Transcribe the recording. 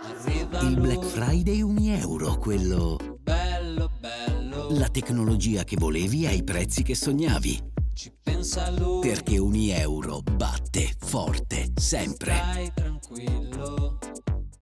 Il Black Friday €1, quello... bello, bello. La tecnologia che volevi ai prezzi che sognavi. Ci pensa lui. Perché €1 batte forte, sempre. Stai